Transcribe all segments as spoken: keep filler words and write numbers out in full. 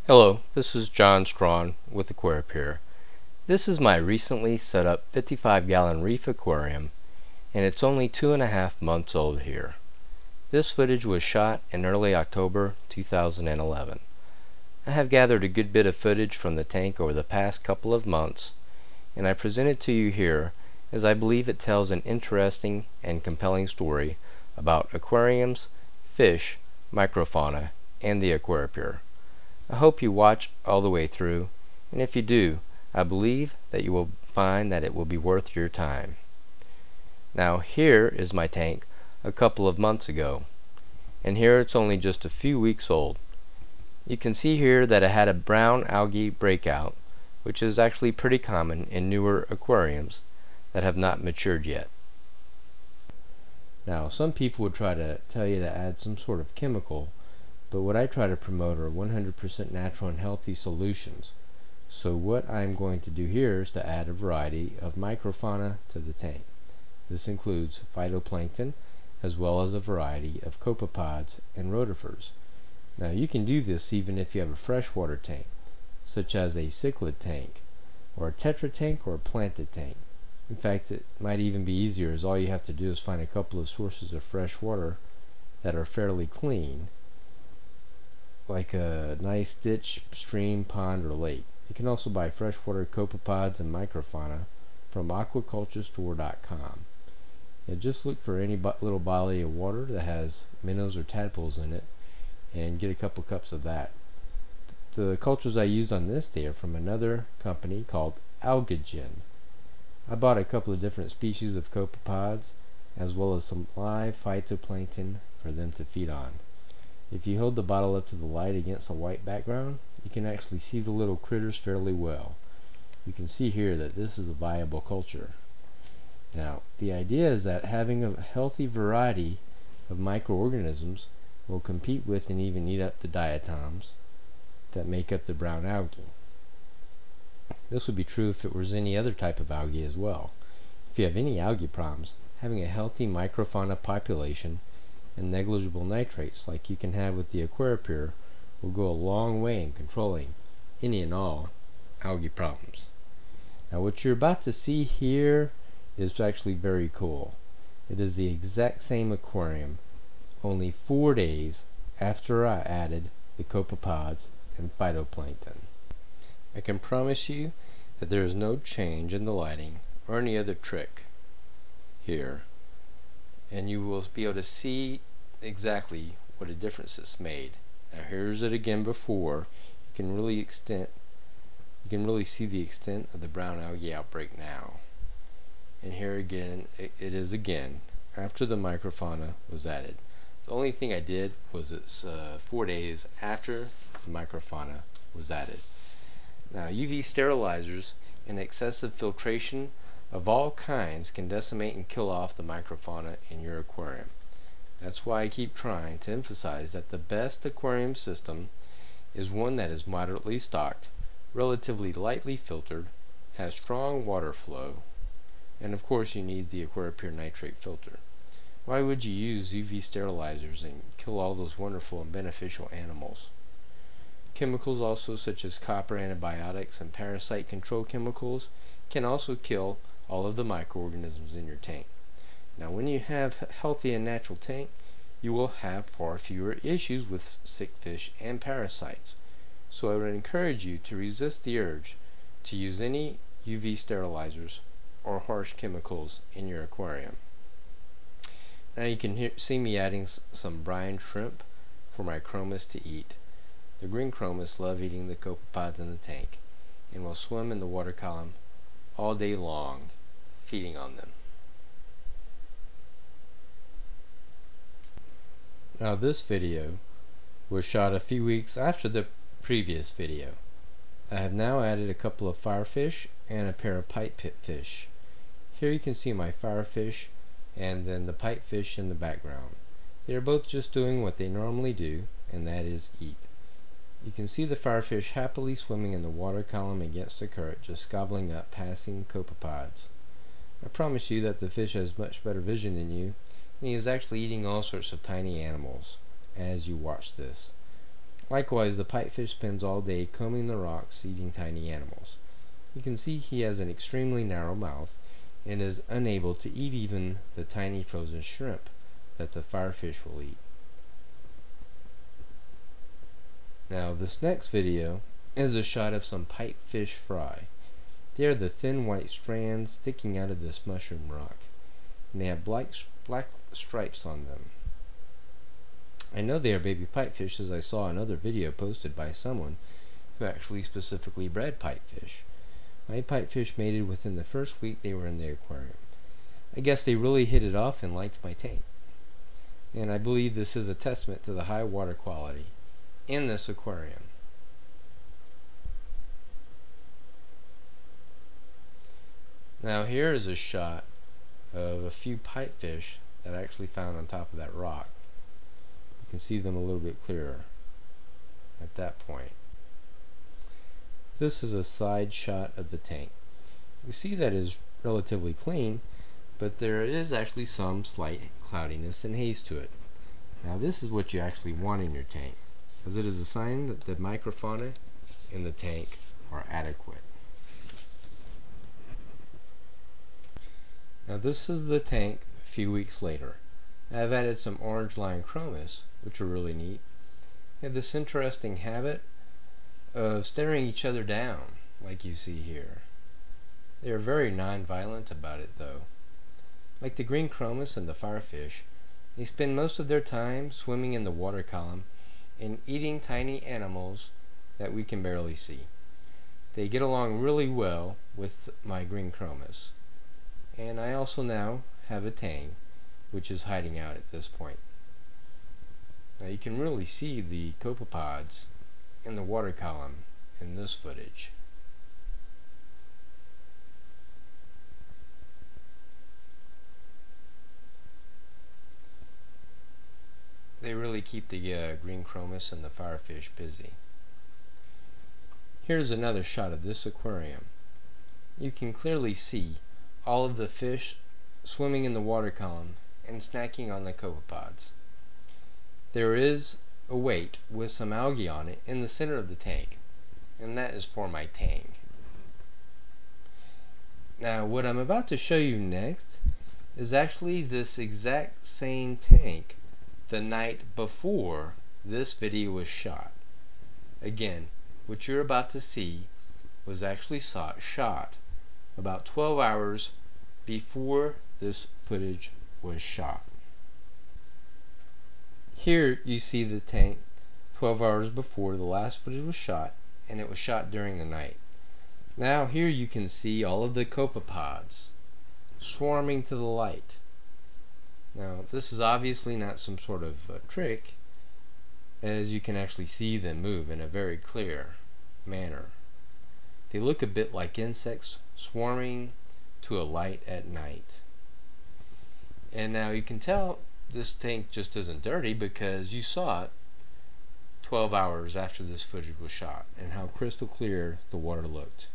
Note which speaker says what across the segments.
Speaker 1: Hello, this is John Strawn with Aquaripure. This is my recently set up fifty-five gallon reef aquarium, and it's only two and a half months old here. This footage was shot in early October two thousand eleven. I have gathered a good bit of footage from the tank over the past couple of months, and I present it to you here as I believe it tells an interesting and compelling story about aquariums, fish, microfauna, and the Aquaripure. I hope you watch all the way through, and if you do, I believe that you will find that it will be worth your time. Now here is my tank a couple of months ago, and here it's only just a few weeks old. You can see here that it had a brown algae breakout, which is actually pretty common in newer aquariums that have not matured yet. Now some people would try to tell you to add some sort of chemical, but what I try to promote are one hundred percent natural and healthy solutions. So what I'm going to do here is to add a variety of microfauna to the tank. This includes phytoplankton as well as a variety of copepods and rotifers. Now you can do this even if you have a freshwater tank, such as a cichlid tank, or a tetra tank, or a planted tank. In fact, it might even be easier, as all you have to do is find a couple of sources of fresh water that are fairly clean, like a nice ditch, stream, pond, or lake. You can also buy freshwater copepods and microfauna from aquaculture store dot com. And just look for any little body of water that has minnows or tadpoles in it and get a couple cups of that. The cultures I used on this day are from another company called Algagen. I bought a couple of different species of copepods as well as some live phytoplankton for them to feed on. If you hold the bottle up to the light against a white background, you can actually see the little critters fairly well. You can see here that this is a viable culture. Now, the idea is that having a healthy variety of microorganisms will compete with and even eat up the diatoms that make up the brown algae. This would be true if it was any other type of algae as well. If you have any algae problems, having a healthy microfauna population and negligible nitrates like you can have with the Aquaripure will go a long way in controlling any and all algae problems. Now what you're about to see here is actually very cool. It is the exact same aquarium only four days after I added the copepods and phytoplankton. I can promise you that there is no change in the lighting or any other trick here, and you will be able to see exactly what a difference it's made. Now here's it again before. You can really extent you can really see the extent of the brown algae outbreak now. And here again it, it is again after the microfauna was added. The only thing I did was it's uh, four days after the microfauna was added. Now U V sterilizers and excessive filtration of all kinds can decimate and kill off the microfauna in your aquarium. That's why I keep trying to emphasize that the best aquarium system is one that is moderately stocked, relatively lightly filtered, has strong water flow, and of course you need the Aquaripure nitrate filter. Why would you use U V sterilizers and kill all those wonderful and beneficial animals? Chemicals also such as copper antibiotics and parasite control chemicals can also kill all of the microorganisms in your tank. Now when you have a healthy and natural tank, you will have far fewer issues with sick fish and parasites. So I would encourage you to resist the urge to use any U V sterilizers or harsh chemicals in your aquarium. Now you can hear, see me adding s some brine shrimp for my chromis to eat. The green chromis love eating the copepods in the tank and will swim in the water column all day long, feeding on them. Now this video was shot a few weeks after the previous video. I have now added a couple of firefish and a pair of pipefish fish. Here you can see my firefish and then the pipefish in the background. They are both just doing what they normally do, and that is eat. You can see the firefish happily swimming in the water column against the current, just gobbling up passing copepods. I promise you that the fish has much better vision than you, and he is actually eating all sorts of tiny animals as you watch this. Likewise, the pipefish spends all day combing the rocks, eating tiny animals. You can see he has an extremely narrow mouth and is unable to eat even the tiny frozen shrimp that the firefish will eat. Now this next video is a shot of some pipefish fry. They are the thin white strands sticking out of this mushroom rock, and they have black, black stripes on them. I know they are baby pipefish, as I saw another video posted by someone who actually specifically bred pipefish. My pipefish mated within the first week they were in the aquarium. I guess they really hit it off and liked my tank. And I believe this is a testament to the high water quality in this aquarium. Now here is a shot of a few pipefish that I actually found on top of that rock. You can see them a little bit clearer at that point. This is a side shot of the tank. You see that it is relatively clean, but there is actually some slight cloudiness and haze to it. Now this is what you actually want in your tank, because it is a sign that the microfauna in the tank are adequate. Now this is the tank a few weeks later. I've added some orange line chromis, which are really neat. They have this interesting habit of staring each other down, like you see here. They are very non-violent about it though. Like the green chromis and the firefish, they spend most of their time swimming in the water column and eating tiny animals that we can barely see. They get along really well with my green chromis. And I also now have a tang, which is hiding out at this point. Now you can really see the copepods in the water column in this footage. They really keep the uh, green chromis and the firefish busy. Here's another shot of this aquarium. You can clearly see all of the fish swimming in the water column and snacking on the copepods. There is a weight with some algae on it in the center of the tank, and that is for my tang. Now what I'm about to show you next is actually this exact same tank the night before this video was shot. Again, what you're about to see was actually saw, shot about twelve hours before this footage was shot. Here you see the tank twelve hours before the last footage was shot, and it was shot during the night. Now here you can see all of the copepods swarming to the light. Now this is obviously not some sort of uh, trick, as you can actually see them move in a very clear manner. They look a bit like insects swarming to a light at night. And now you can tell this tank just isn't dirty because you saw it twelve hours after this footage was shot and how crystal clear the water looked.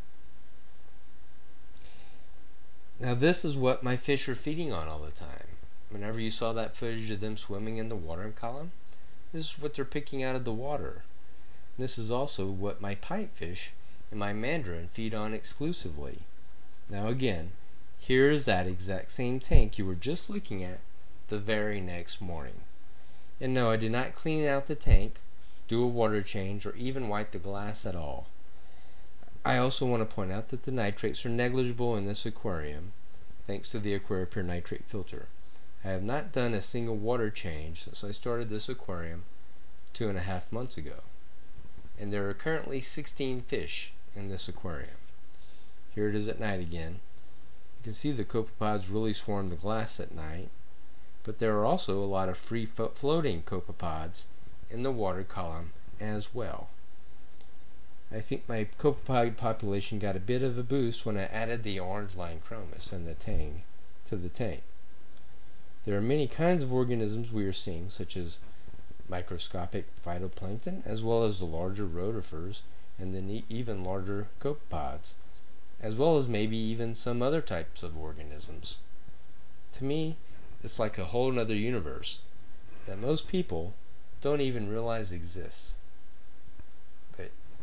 Speaker 1: Now this is what my fish are feeding on all the time. Whenever you saw that footage of them swimming in the water column, this is what they're picking out of the water. This is also what my pipefish and my mandarin feed on exclusively. Now again, here is that exact same tank you were just looking at the very next morning. And no, I did not clean out the tank, do a water change, or even wipe the glass at all. I also want to point out that the nitrates are negligible in this aquarium, thanks to the Aquaripure nitrate filter. I have not done a single water change since I started this aquarium two and a half months ago. And there are currently sixteen fish in this aquarium. Here it is at night again. You can see the copepods really swarm the glass at night, but there are also a lot of free floating copepods in the water column as well. I think my copepod population got a bit of a boost when I added the orange line chromis and the tang to the tank. There are many kinds of organisms we are seeing, such as microscopic phytoplankton, as well as the larger rotifers and the even larger copepods, as well as maybe even some other types of organisms. To me, it's like a whole other universe that most people don't even realize exists.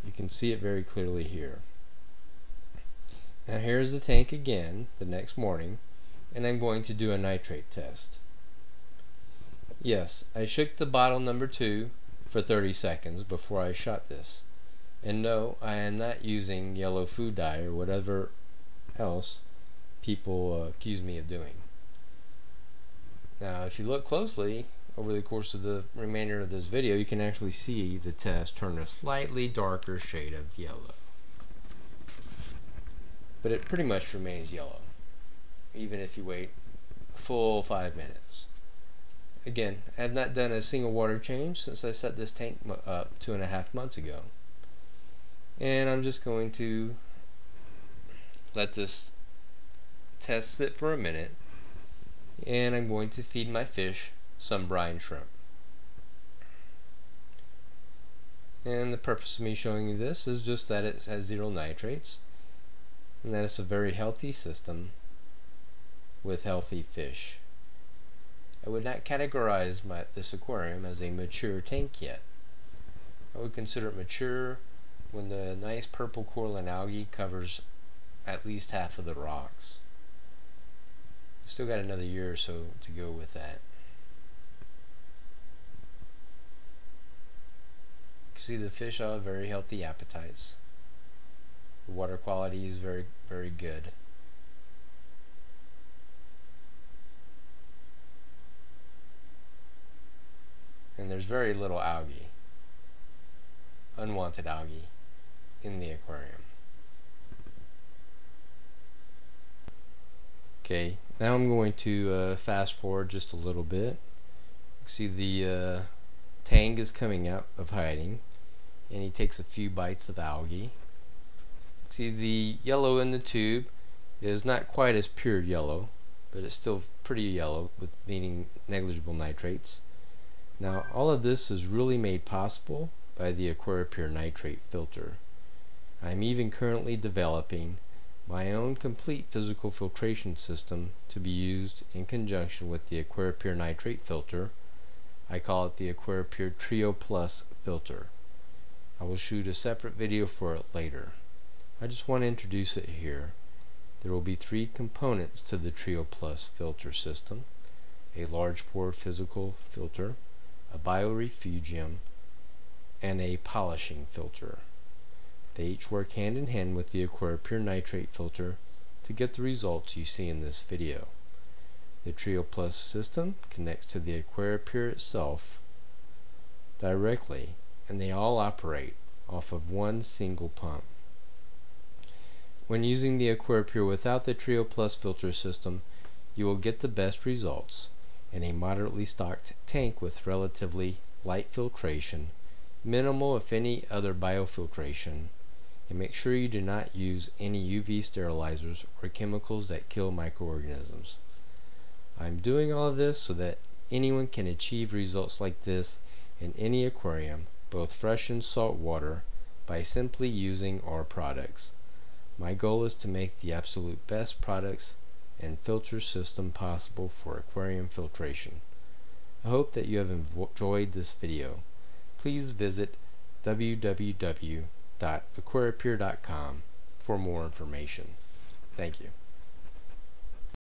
Speaker 1: You can see it very clearly here. Now here's the tank again the next morning, and I'm going to do a nitrate test. Yes, I shook the bottle number two for thirty seconds before I shot this. And no, I am not using yellow food dye or whatever else people uh, accuse me of doing. Now if you look closely over the course of the remainder of this video, you can actually see the test turn a slightly darker shade of yellow. But it pretty much remains yellow, even if you wait a full five minutes. Again, I have not done a single water change since I set this tank up two and a half months ago. And I'm just going to let this test sit for a minute, and I'm going to feed my fish some brine shrimp. And the purpose of me showing you this is just that it has zero nitrates, and that it's a very healthy system with healthy fish. I would not categorize my, this aquarium as a mature tank yet. I would consider it mature when the nice purple coralline algae covers at least half of the rocks. Still got another year or so to go with that. You can see the fish all have very healthy appetites. The water quality is very, very good. And there's very little algae, unwanted algae, in the aquarium. Okay, now I'm going to uh, fast forward just a little bit. You see the uh, tang is coming out of hiding, and he takes a few bites of algae. See, the yellow in the tube is not quite as pure yellow, but it's still pretty yellow, with meaning negligible nitrates. Now all of this is really made possible by the Aquaripure nitrate filter. I'm even currently developing my own complete physical filtration system to be used in conjunction with the Aquaripure nitrate filter. I call it the Aquaripure Trio Plus filter. I will shoot a separate video for it later. I just want to introduce it here. There will be three components to the Trio Plus filter system: a large pore physical filter, a biorefugium, and a polishing filter. They each work hand in hand with the Aquaripure nitrate filter to get the results you see in this video. The Trio Plus system connects to the Aquaripure itself directly, and they all operate off of one single pump. When using the Aquaripure without the Trio Plus filter system, you will get the best results in a moderately stocked tank with relatively light filtration, minimal if any other biofiltration, and make sure you do not use any U V sterilizers or chemicals that kill microorganisms. I'm doing all of this so that anyone can achieve results like this in any aquarium, both fresh and salt water, by simply using our products. My goal is to make the absolute best products and filter system possible for aquarium filtration. I hope that you have enjoyed this video. Please visit w w w dot aquaripure dot com for more information. Thank you.